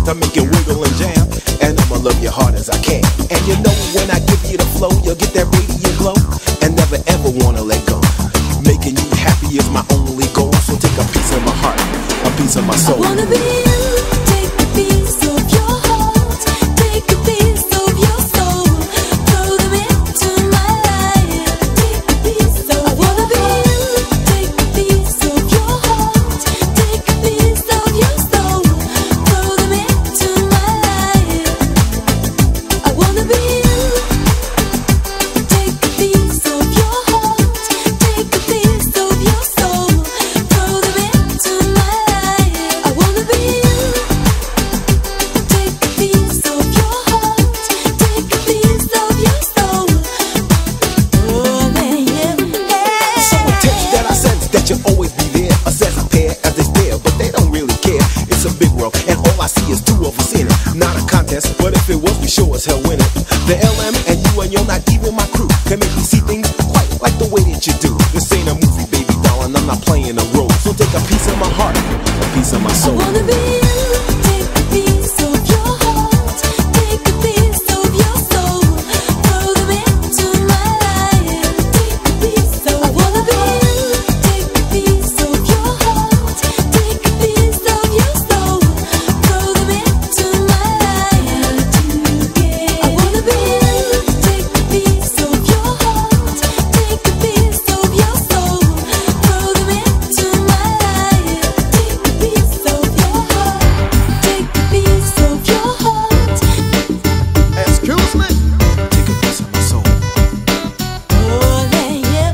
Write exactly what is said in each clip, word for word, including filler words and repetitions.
to make it wiggle and jam. And I'ma love you hard as I can. And you know when I give you the flow, you'll get that radiant glow and never ever wanna let go. Making you happy is my only goal. So take a piece of my heart, a piece of my soul. I wanna be you, take a piece of your heart, take a piece of your soul, throw them into my life. Take a piece of I wanna be you, take a piece of your heart, take a piece of your soul, throw them into my life. I wanna be you, take a piece of your heart, take a piece of your soul, throw them into my life. I wanna be you, take a piece of your heart, take a piece of your soul. Oh man, yeah. So intense that I sense that you'll always be there. A set of pair as they stare, but they don't really care. It's a big world, and all I see is two of us in it. Not a contest, but if it was, we sure as hell win it. The L M and you and you're not even my crew can make me see things quite like the way that you do. This ain't a movie, baby darling, I'm not playing a role. So take a piece of my heart, a piece of my I soul. wanna be you, take a piece of your heart, take a piece of your soul, throw them into my life. Take a piece of I wanna be you, take a piece of your heart, take a piece of your soul, throw them into my life. I wanna be you, take a piece of your heart, take a piece of your soul, throw them into my life. Take a piece of your heart, take a piece of your heart. Excuse me? Take a piece of my soul. Oh yeah, yeah.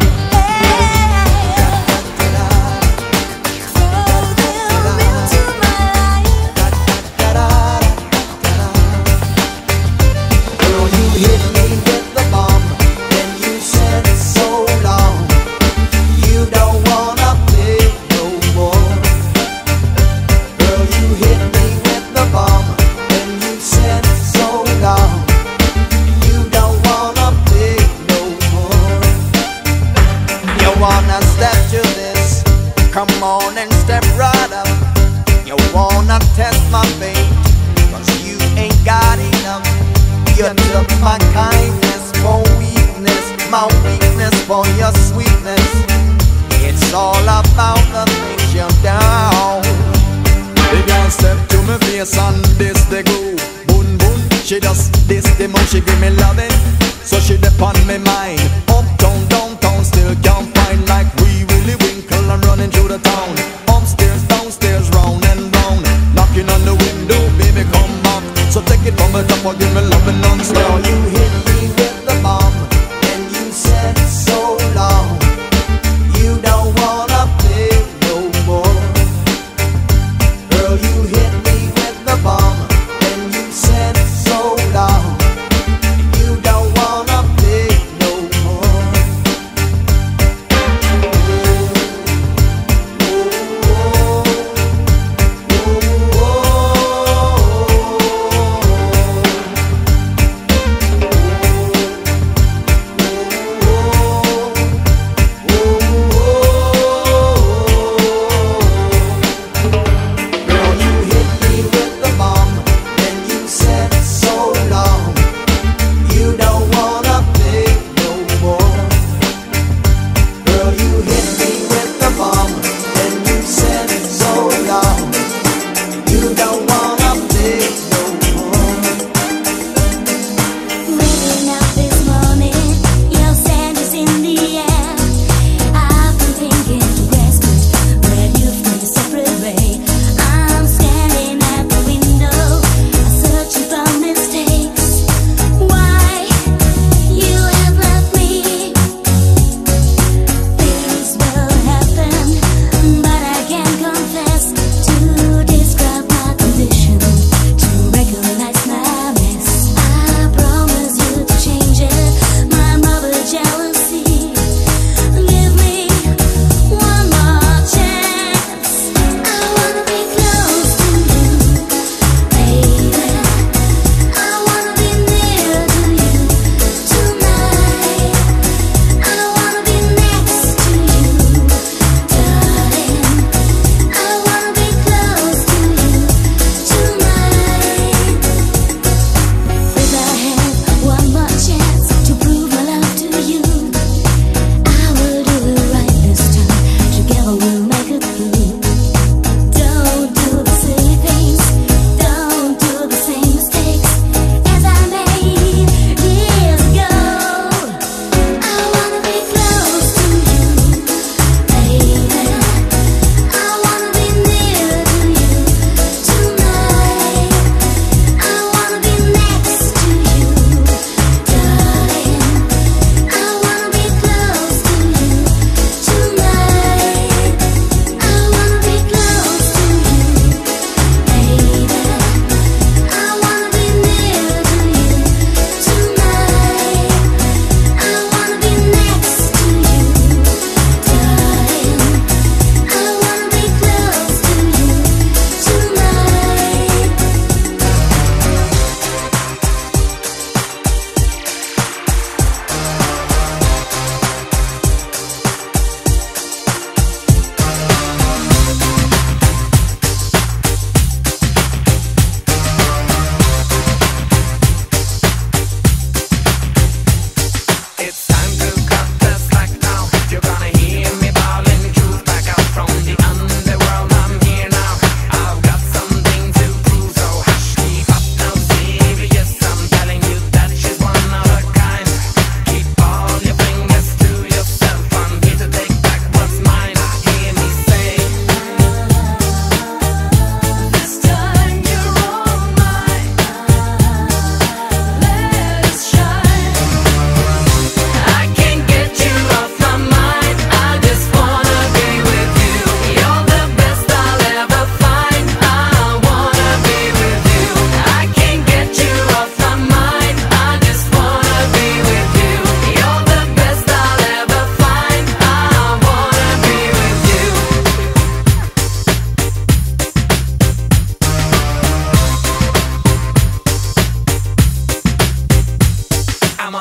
Throw them into my life. Girl, you hit me with the bomb, then you said so long. You don't wanna play no more. Girl, you hit me with the bomb, then you said so long. You don't wanna play no more. You wanna step to this? Come on and step right up. You wanna test my faith? Cause you ain't got enough. You took my kindness for weakness, my weakness for your sweetness. It's all about the things you're down. The girl step to me face and this they go boom boom. She just this the more she give me loving, so she dip on me mind. Uptown, downtown, still can't find like we really winkle and running through the town. Upstairs, downstairs, round and round, knocking on the window, baby come back. So take it from the top or give me loving Girl, non-stop. you hit me with the bomb, and you said so long. You don't wanna play no more. Girl, you hit me with the bomb, and you said so long. You don't wanna play no more.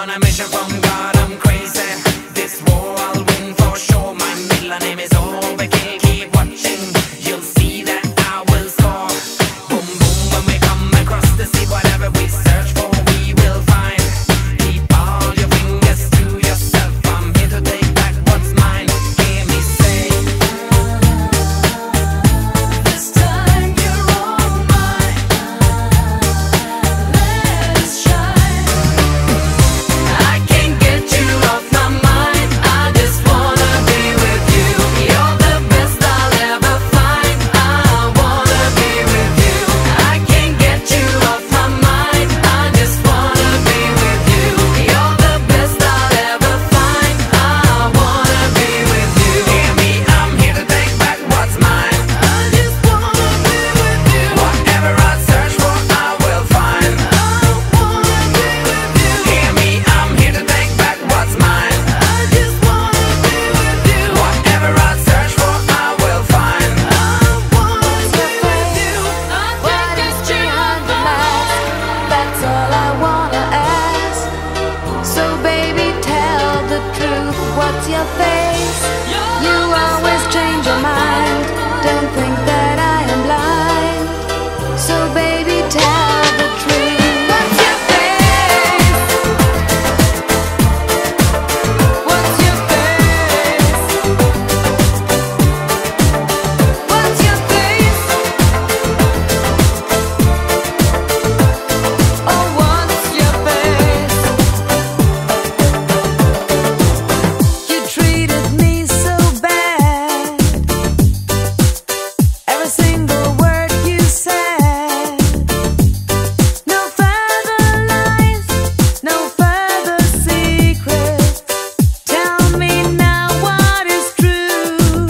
on a mission from God, I'm crazy. This war I'll win for sure. My middle name is Overkill. Keep watching, you'll see that I will score. Boom boom when we come across the sea. Whatever we search for, we will find. Keep all your fingers to yourself. I'm here to take back what's mine. Hear me say, this time you're all mine. Let us shine. I can't get you off my mind. I just wanna be with you. You're the best I'll ever find. I wanna be with you. I can't get you off my mind. I just wanna be with you. You're the best I'll ever find. I wanna be with you. Hear me, I'm here to take back what's mine. I just wanna be with you. Whatever I search for, I will find. I wanna be with you. Hear me, I'm here to take back what's mine. I just wanna be with you. Whatever I search for, I will find. I wanna be with you. I can't get you off my mind. That's all I wanna ask. So baby, tell the truth. What's your face? You always change your mind. Don't think that I am blind. So baby, tell the truth. What's your face? What's your face? What's your face? Oh, what's your face? You treated me so bad. Every single word you said. No further lies, no further secrets. Tell me now what is true.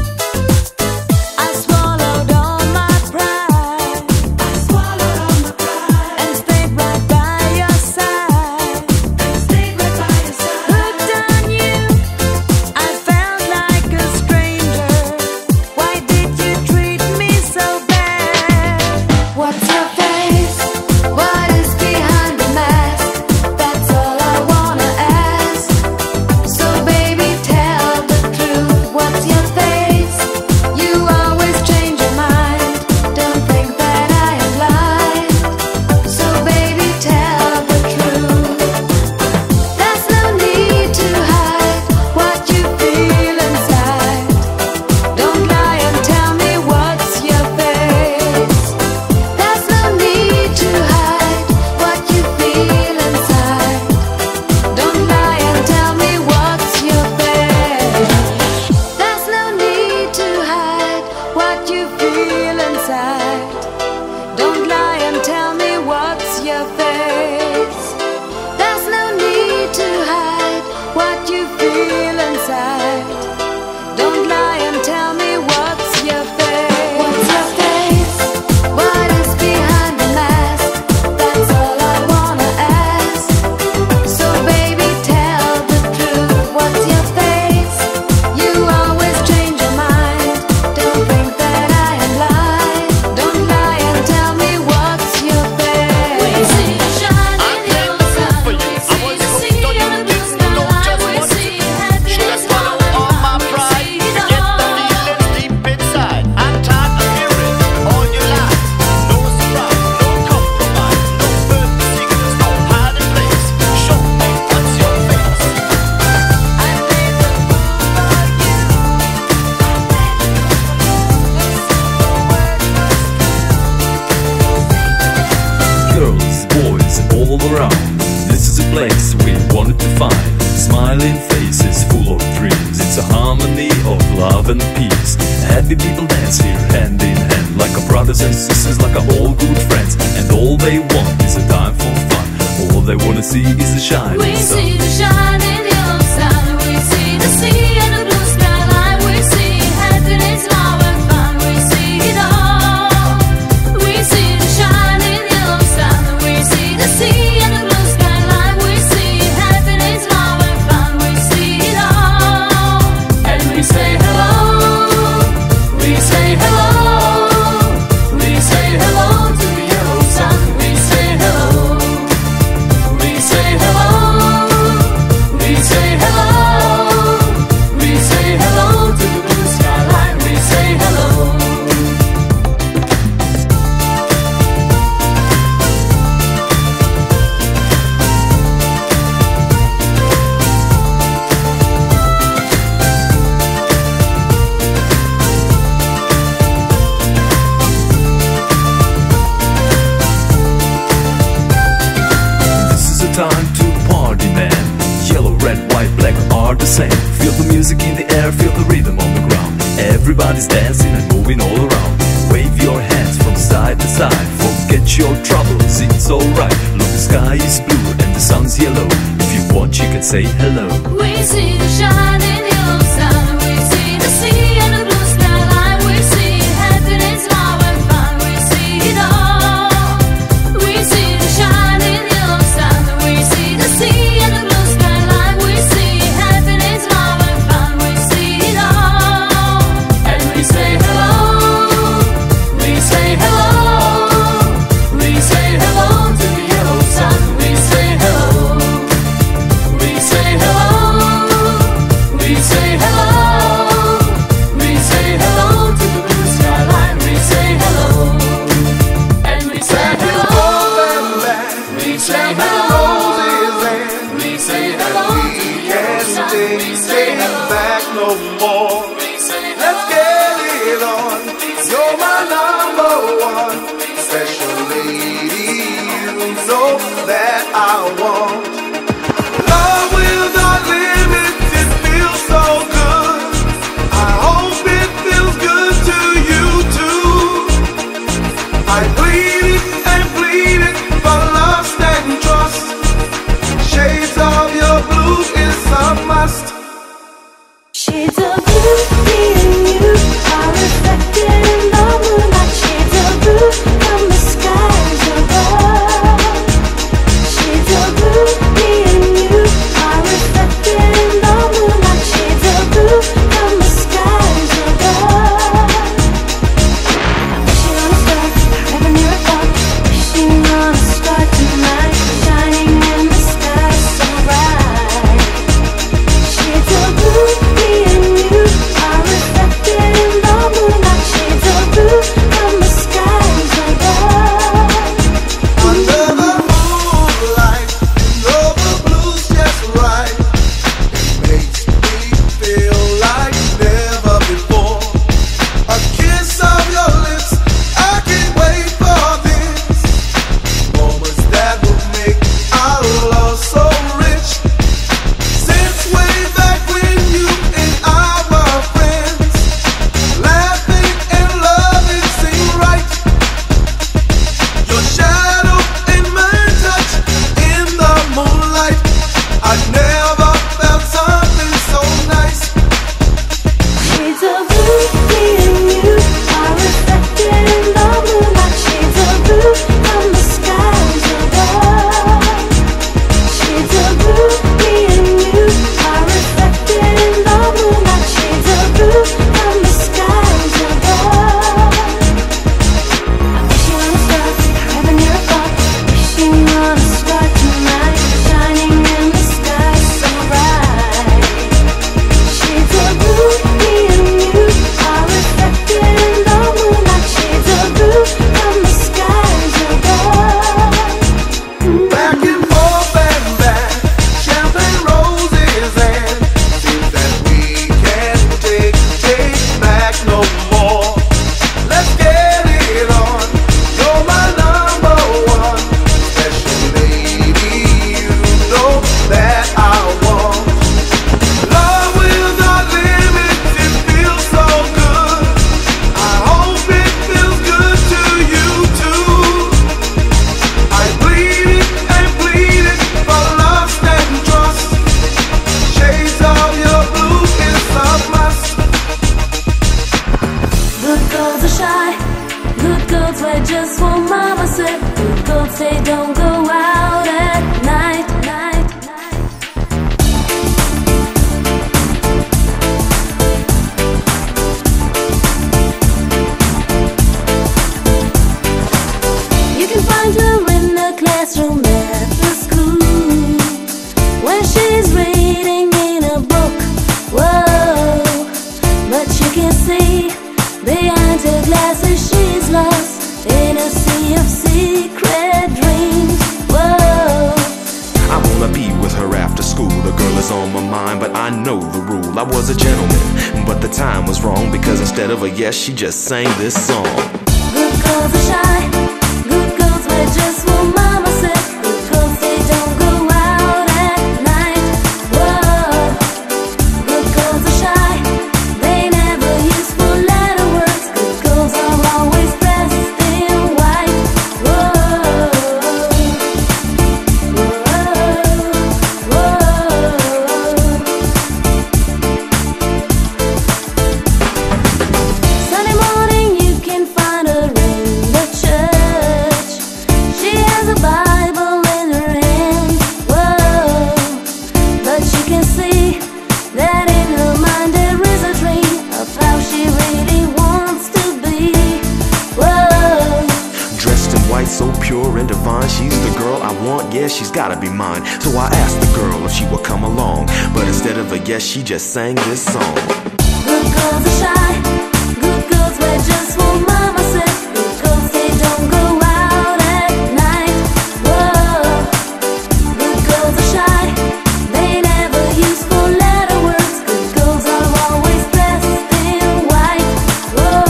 I swallowed all my pride. I swallowed all my pride and stayed right by your side. And stayed right by your side. Hooked on you, I felt like a stranger. Why did you treat me so bad? What's your face? What is behind the mask? That's all I wanna ask. So baby, tell the truth. What's your face? You always change your mind. Don't think that I am blind. So baby, tell the truth. There's no need to hide what you feel inside. Don't lie and tell me what's your face. There's no need to hide what you feel inside. Don't lie and tell me what's your face. There's no need to hide what you feel inside. Don't lie and tell me what's your face. There's no need to hide what you feel inside. Don't lie and tell me what's your face. What's your face? What is behind the mask? That's all I wanna ask. So baby, tell the truth. What's your face? You always change your mind. Don't think that I am blind. Don't lie and tell me what's your face. We see the shining yellow sun. We see the sea and the blue skyline. We see happiness all around. We see it all. Deep inside, I'm tired of hearing all your lies. No surprise, no compromise, no further secrets, no hiding place. Show me what's your face. I played the fool for you. Girls, boys, all around. This is a place we wanted to find. Smiling faces full of dreams. It's a harmony of love and peace. Happy people dance here hand in hand, like our brothers and sisters, like our all good friends. And all they want is a time for fun. All they wanna see is the shining We sun. see the shining yellow sun. We see the sea and the blue skyline. We see happiness, love and fun. We see it all. We see the shining yellow sun. We see the sea and the blue skyline. We see happiness, love and fun. We see it all. And we say hello. We say hello. We say hello to the yellow sun. We say hello. We say hello. music in the air, feel the rhythm on the ground. Everybody's dancing and moving all around. Wave your hands from side to side. Forget your troubles, it's alright. Look, the sky is blue and the sun's yellow. If you want, you can say hello. We see the shining yellow sun. We see the sea and the blue skyline. We see happiness, love and fun. We see it all. We see the shining yellow sun. We see the sea and the blue skyline. We see happiness, love and fun. We see it all. And we say hello. We say hello. We say hello to the yellow sun. We say hello. We say hello. We say hello. We say hello to the blue skyline. We say hello. And we say hello. We say hello. We say hello to the yellow sun. We say hello. Back no more. We say Let's hello. get it on. You're my number one special lady. You know that I want. Love without limits, it feels so good. I hope it feels good to you too. I plead it and plead it for lust and trust. Shades of your blue is a must. Shades of blue, me and you are reflected in the moonlight. Shades of blue from the skies above. Shades of blue, me and you are reflected in the moonlight. Shades of blue from the skies above. Wishing on a star, heaven near a thought. Wishing on a star tonight, shining in the sky so bright. Shades of blue, me and you are reflected in the moonlight. Shades of blue from the skies above. Under the moonlight, you know the blue's just right. It makes me feel like never before. A kiss of your lips, I can't wait for this. Moments that will make our love so rich. Since way back when you and I were friends, laughing and loving seemed right. Your shadow and my touch in the moonlight. I never felt something so nice. Shades of blue, me and you are reflected in the moonlight. Shades of blue from the skies above. Shades of blue, me and you are reflected in the moonlight. Shades of blue from the skies above. Wishing on a star, heaven near a thought. Wishing on a star tonight, shining in the sky so bright. Shades of blue, me and you are reflected in the moonlight. Shades of blue from the skies above. Back and forth and back, champagne roses, and seems that we can't take, take back no more. Let's get it on. You're my number one special lady. You know that I want. Love without limits, it feels so good. I hope it feels good to you too. I plead it and plead it for lust and trust. Shades of your blue is a must. Good girls are shy. Good girls wear just what mama said. Good girls say don't go out at night, night, night. You can find her in the classroom at the school, where she's reading in a book. Whoa, but you can see behind her glasses she's lost in a sea of secret dreams. Whoa. I wanna be with her after school. The girl is on my mind, but I know the rule. I was a gentleman, but the time was wrong, because instead of a yes, she just sang this song. Good girls are shy. Good girls wear just what mama said. Good girls they don't go out at night. Whoa. Good girls are yeah, she's gotta be mine. So I asked the girl if she would come along, but instead of a yes, she just sang this song. Good girls are shy. Good girls wear just what mama said. Good girls, they don't go out at night. Whoa. Good girls are shy. They never use four-letter words. Good girls are always dressed in white. Whoa.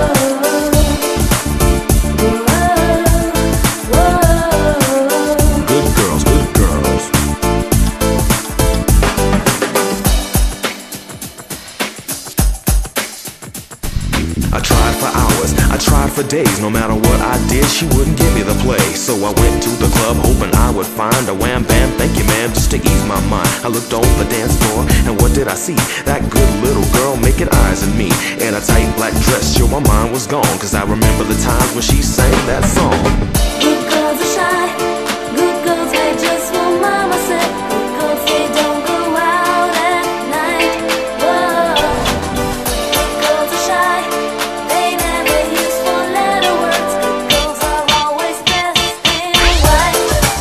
Whoa. Whoa. Good girls, good girls. I tried for hours, I tried for days. No matter what I did, she wouldn't give me the play. So I went to the club hoping I would find a wham bam, thank you ma'am, just to ease my mind. I looked on the dance floor, and what did I see? That good little girl making eyes at me in a tight black dress. Yo, my mind was gone, cause I remember the times when she sang that song. Good girls are shy. Good girls wear just what mama said. Good girls, they don't go out at night. Whoa. Good girls are shy. They never use four-letter words. Good girls are always dressed in white.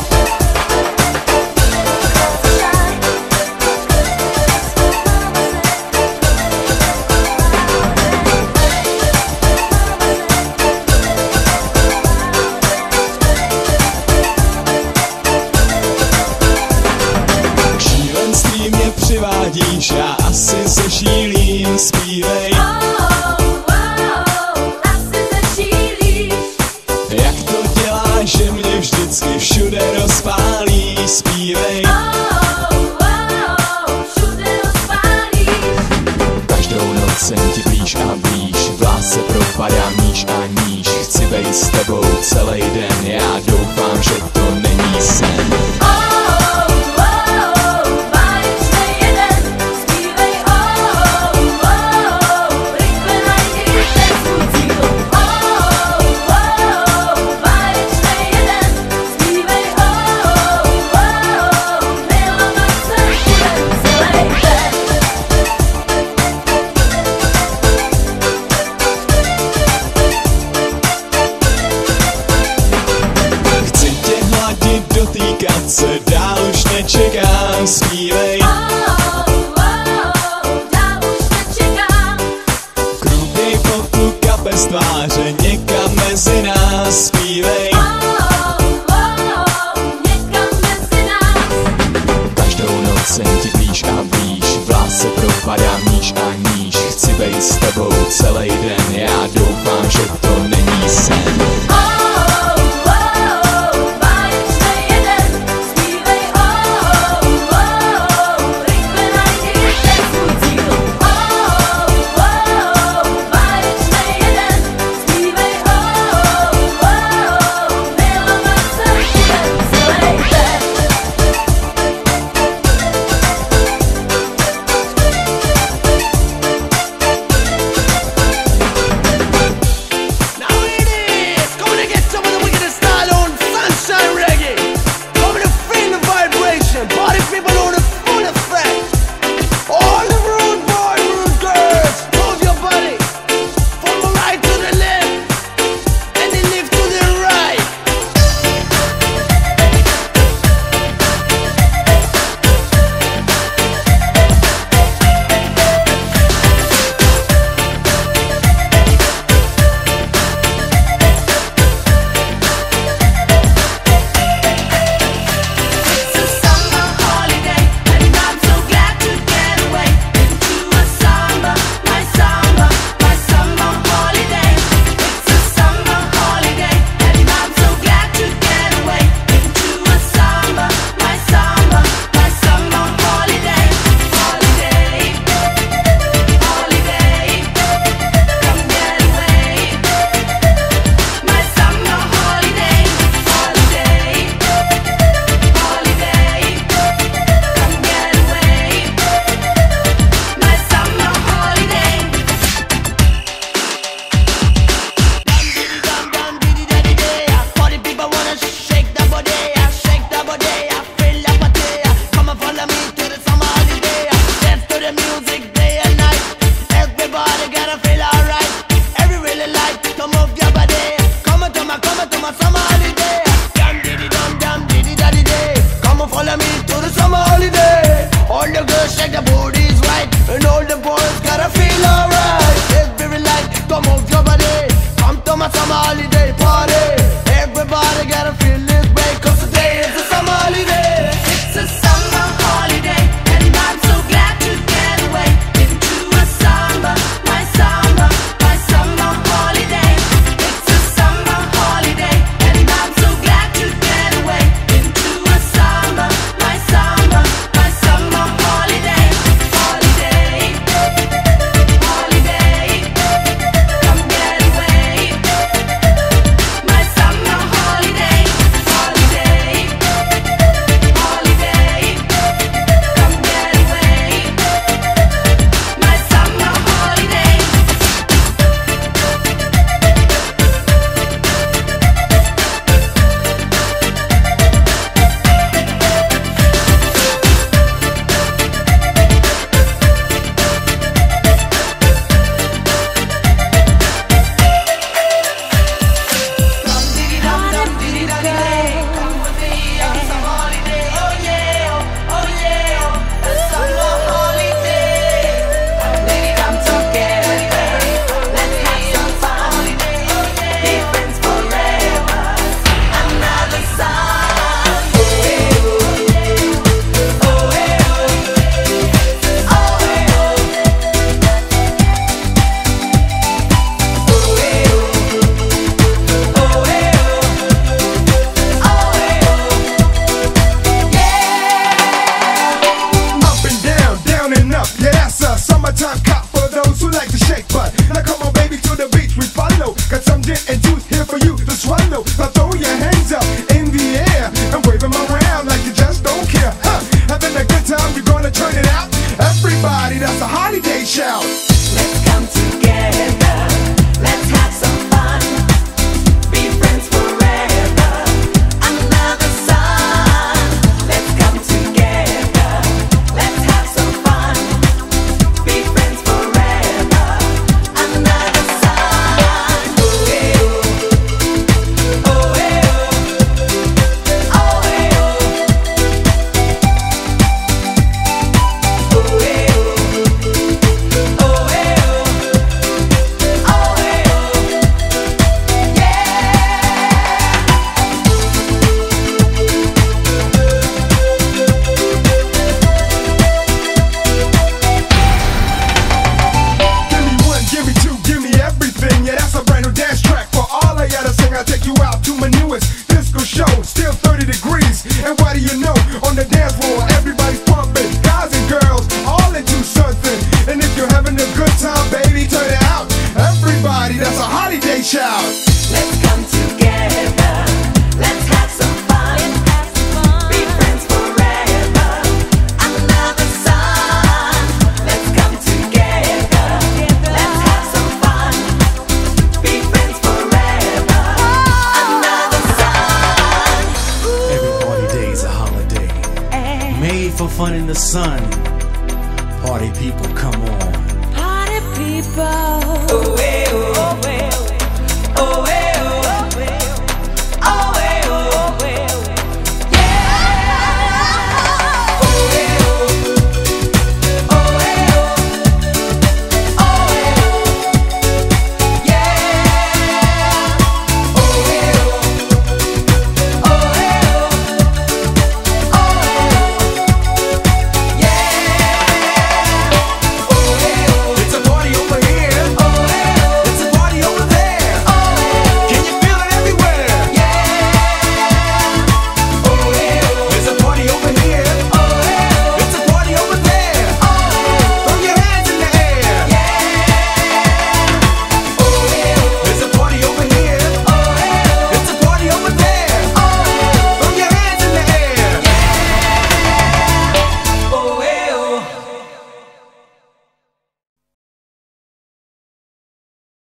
Good girls are shy. Just what mama said. Šílenství mě přivádíš, já asi se šílím, zpívej. Jak to děláš, že mě vždycky všude rozpálí, zpívej. Každou noc jsem ti blíž a blíž, v lásce propadám níž a níž. Chci bejt s tebou celý den, já doufám, že to není sen. Chci tě hladit, dotýkat se, dál už nečekám, zpívej. Krupěj potu kapes tváře, někam mezi nás, zpívej. Každou noc jsem ti blíž a blíž, v lásce propadám níž a níž. Chci bejt s tebou celý den, já doufám, že to není sen. Now it is, come Follow me to the summer holiday. All the girls shake their booties right, and all the boys gotta feel alright. Every light, come move your body. Come to my summer holiday party. Everybody gotta feel this way, 'cause today is the summer holiday. It's a summer holiday, and I'm so glad to get away into a summer, my summer, my summer holiday. It's a summer holiday, and I'm so glad to get away into a summer, my summer, my summer holiday. Holiday, holiday, come get away. My summer holiday, holiday, holiday, come get away. My summer holiday. Dum diddy dum dum diddy dum day. Come with me on some holiday. Oh yeah, oh yeah, a summer holiday. Dum diddy dum together. Let's have some fun. Be friends forever. Another Sunday. Oh yeah, oh yeah, oh Up and down, down and up. Yeah, that's a summertime cop for those who like to shake butt. Now come on, baby, to the beach we follow. Got some gin and juice here for you to swallow. Now throw your hands up in the air and wave them around like you just don't care. Huh? Having a good time, you're gonna turn it out. Everybody, that's a holiday shout. Let's come together. Let's have some fun. Be friends forever. Another sun. Let's come together. Let's have some fun. Be friends forever. Another sun. Oh yeah, oh yeah, oh yeah, oh yeah. Oh Give me one, give me two, give me everything. Yeah, that's a brand new dance track for all I gotta sing. I'll take you out to my newest disco show. Still thirty degrees, and what do you know? On the dance floor, everybody's pumping. Guys and girls, all into something. And if you're having a good time, baby, turn it out. Everybody, that's a holiday shout. Let's come together. Let's have some fun. Be friends forever. Another sun. Let's come together. Let's have some fun. Be friends forever. Another sun. Every holiday is a holiday, made for fun in the sun. Party people, come on. Party people. Oh, eh, oh, oh, eh, oh, eh.